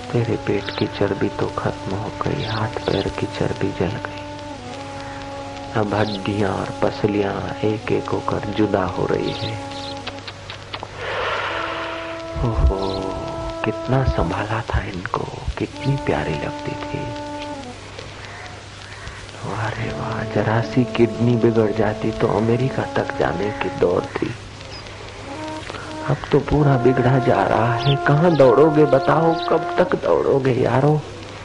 तेरे पेट की चर्बी तो खत्म हो गई, हाथ पैर की चर्बी जल गई। अब हड्डियां और पसलियां एक एक होकर जुदा हो रही है। ओहो, कितना संभाला था इनको, कितनी प्यारी लगती थी। अरे वाह, जरा सी किडनी बिगड़ जाती तो अमेरिका तक जाने की दौड़ थी। अब तो पूरा बिगड़ा जा रहा है। कहाँ दौड़ोगे बताओ, कब तक दौड़ोगे यारो।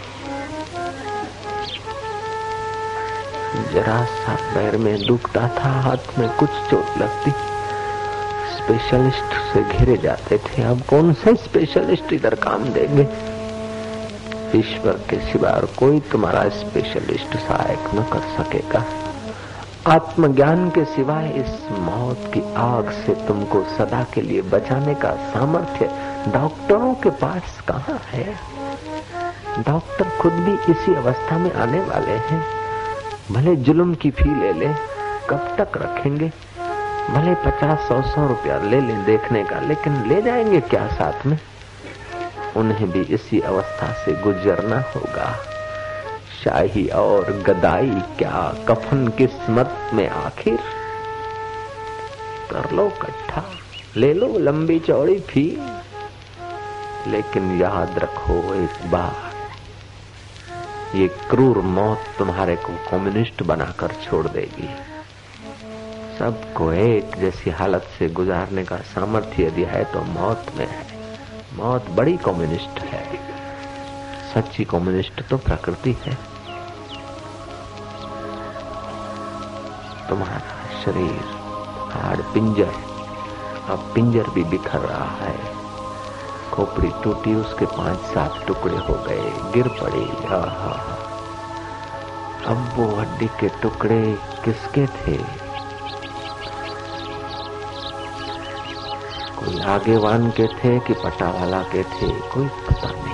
जरा सा पैर में दुखता था, हाथ में कुछ चोट लगती, स्पेशलिस्ट से घिरे जाते थे। अब कौन से स्पेशलिस्ट इधर काम देंगे। ईश्वर के सिवा और कोई तुम्हारा स्पेशलिस्ट सहायक न कर सकेगा। आत्मज्ञान के सिवाय इस मौत की आग से तुमको सदा के लिए बचाने का सामर्थ्य डॉक्टरों के पास कहाँ है। डॉक्टर खुद भी इसी अवस्था में आने वाले हैं। भले जुल्म की फी ले ले, कब तक रखेंगे। भले 50-100 रुपया ले लें देखने का, लेकिन ले जाएंगे क्या साथ में। उन्हें भी इसी अवस्था से गुजरना होगा। शाही और गदाई क्या, कफन किस्मत में आखिर। कर लो इकट्ठा, ले लो लंबी चौड़ी फी, लेकिन याद रखो एक बार, ये क्रूर मौत तुम्हारे को कम्युनिस्ट बनाकर छोड़ देगी। सबको एक जैसी हालत से गुजारने का सामर्थ्य दिया है तो मौत में है। मौत बड़ी कम्युनिस्ट है। सच्ची कम्युनिस्ट तो प्रकृति है। तुम्हारा शरीर हाड़ पिंजर, अब पिंजर भी बिखर रहा है। खोपड़ी टूटी, उसके 5-7 टुकड़े हो गए, गिर पड़ी। अब वो हड्डी के टुकड़े किसके थे। कोई आगेवान के थे कि पटावाला के थे, कोई पता नहीं।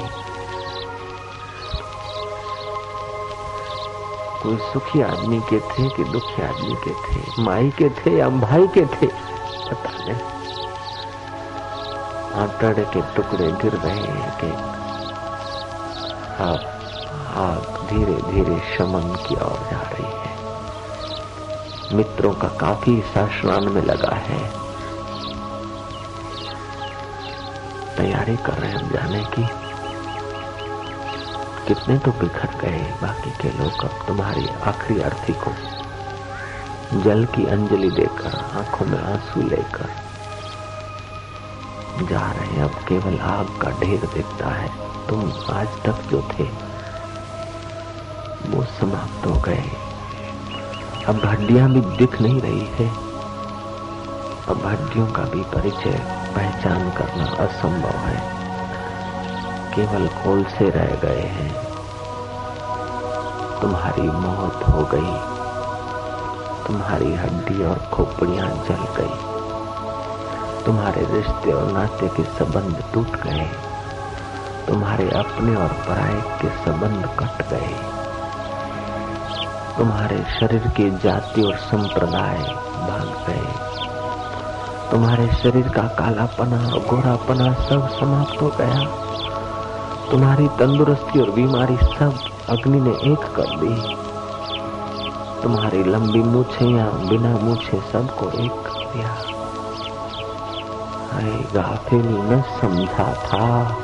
कोई सुखी आदमी के थे कि दुखी आदमी के थे, माई के थे या भाई के थे, पता नहीं। आंतड़े के टुकड़े गिर रहे हैं कि अब आग धीरे धीरे शमन की ओर जा रही है। मित्रों का काफी स्नान में लगा है, तैयारी कर रहे हैं हम जाने की। कितने तो बिखर गए बाकी के लोग। अब तुम्हारी आखिरी अर्थी को जल की अंजलि देकर, आंखों में आंसू लेकर जा रहे हैं। अब केवल आग का ढेर दिखता है। तुम आज तक जो थे वो समाप्त हो गए। अब हड्डियां भी दिख नहीं रही है। अब हड्डियों का भी परिचय पहचान करना असंभव है। केवल खोल से रह गए हैं। तुम्हारी मौत हो गई। तुम्हारी हड्डी और खोपड़ियां जल गई। तुम्हारे रिश्ते और नाते के संबंध टूट गए। तुम्हारे अपने और पराये के संबंध कट गए। तुम्हारे शरीर की जाति और संप्रदाय भाग गए। तुम्हारे शरीर का कालापना और गोरापना सब समाप्त हो गया। तुम्हारी तंदुरुस्ती और बीमारी सब अग्नि ने एक कर दी। तुम्हारी लंबी मूछें या बिना मूछे सबको एक कर दिया। अरे गाफिल न समझा था।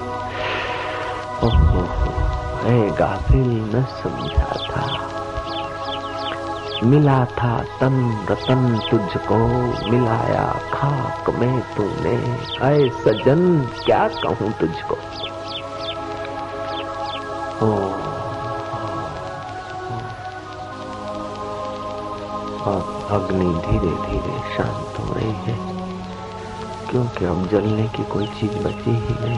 ओहो, अरे गाफिल न समझा था। मिला था तन रतन तुझको, मिलाया खाक में तूने। ऐ सजन क्या कहूँ तुझको। अब अग्नि धीरे धीरे शांत हो रही है, क्योंकि अब जलने की कोई चीज बची ही नहीं।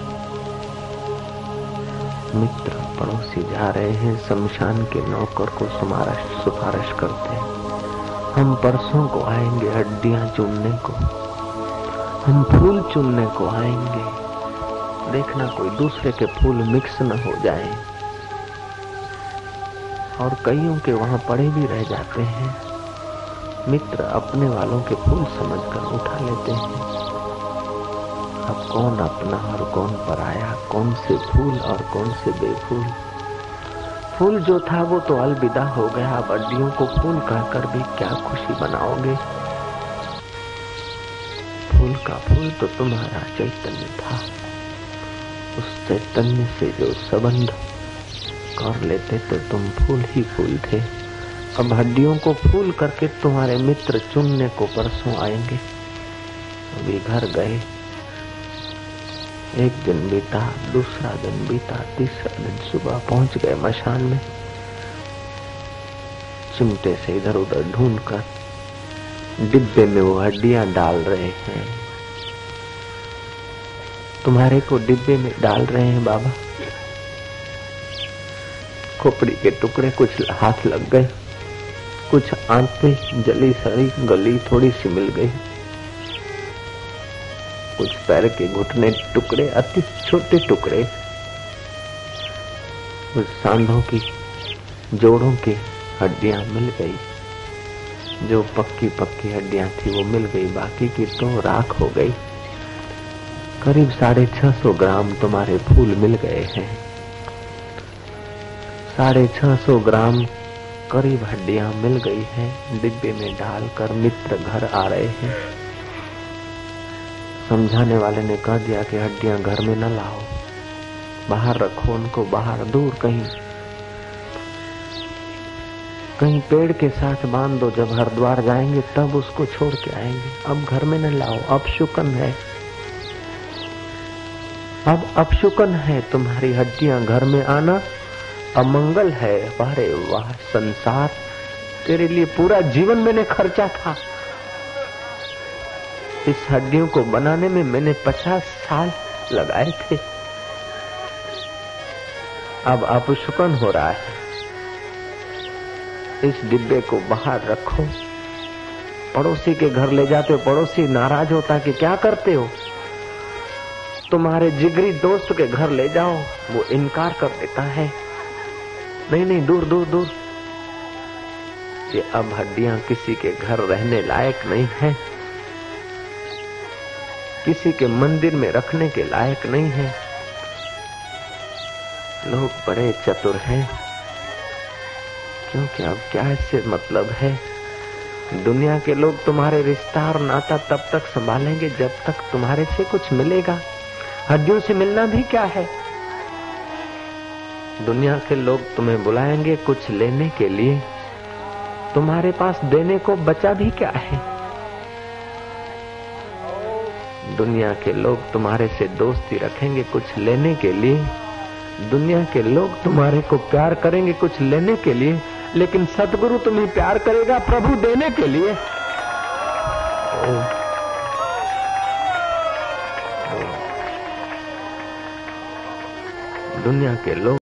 मित्र पड़ोसी जा रहे हैं शमशान के नौकर को सिफारिश करते हैं। हम परसों को आएंगे हड्डियां चुनने को, हम फूल चुनने को आएंगे। देखना कोई दूसरे के फूल मिक्स न हो जाए। और कईयों के वहां पड़े भी रह जाते हैं। मित्र अपने वालों के फूल समझकर उठा लेते हैं। अब कौन अपना और कौन पराया, कौन से फूल और कौन से बेफूल। फूल जो था वो तो अलविदा हो गया, अब हड्डियों को फूल कहकर भी क्या खुशी बनाओगे। फूल का फूल तो तुम्हारा चैतन्य था, उस चैतन्य से जो संबंध कर लेते तो तुम फूल ही फूल थे। अब हड्डियों को फूल करके तुम्हारे मित्र चुनने को परसों आएंगे। अभी घर गए, एक दिन बीता, दूसरा दिन बीता, तीसरा दिन सुबह पहुंच गए मशान में। चिमटे से इधर उधर ढूंढकर डिब्बे में वो हड्डियां डाल रहे हैं। तुम्हारे को डिब्बे में डाल रहे हैं बाबा। खोपड़ी के टुकड़े कुछ हाथ लग गए, कुछ आंतें जली सड़ी गली थोड़ी सी मिल गई, कुछ पैर के घुटने टुकड़े, अति छोटे टुकड़े, कुछ सांधों की जोड़ों की हड्डियां मिल गई। जो पक्की पक्की हड्डियां थी वो मिल गई, बाकी की तो राख हो गई। करीब 650 ग्राम तुम्हारे फूल मिल गए हैं। 650 ग्राम करीब हड्डियां मिल गई हैं। डिब्बे में डालकर मित्र घर आ रहे हैं। समझाने वाले ने कह दिया कि हड्डियां घर में न लाओ, बाहर रखो उनको, बाहर दूर कहीं कहीं पेड़ के साथ बांध दो। जब हरिद्वार जाएंगे तब उसको छोड़ के आएंगे, अब घर में न लाओ, अपशुकन है, अब अपशुकन है। तुम्हारी हड्डियां घर में आना अमंगल है। अरे वाह संसार, तेरे लिए पूरा जीवन मैंने खर्चा था। इस हड्डियों को बनाने में मैंने 50 साल लगाए थे, अब अपशुकन हो रहा है। इस डिब्बे को बाहर रखो। पड़ोसी के घर ले जाते हो, पड़ोसी नाराज होता कि क्या करते हो। तुम्हारे जिगरी दोस्त के घर ले जाओ, वो इनकार कर देता है, नहीं नहीं दूर दूर दूर। ये अब हड्डियां किसी के घर रहने लायक नहीं है, किसी के मंदिर में रखने के लायक नहीं है। लोग बड़े चतुर हैं, क्योंकि अब क्या इससे मतलब है। दुनिया के लोग तुम्हारे रिश्ता और नाता तब तक संभालेंगे जब तक तुम्हारे से कुछ मिलेगा। हड्डियों से मिलना भी क्या है। दुनिया के लोग तुम्हें बुलाएंगे कुछ लेने के लिए, तुम्हारे पास देने को बचा भी क्या है। दुनिया के लोग तुम्हारे से दोस्ती रखेंगे कुछ लेने के लिए, दुनिया के लोग तुम्हारे को प्यार करेंगे कुछ लेने के लिए, लेकिन सतगुरु तुम्हें प्यार करेगा प्रभु देने के लिए। दुनिया के लोग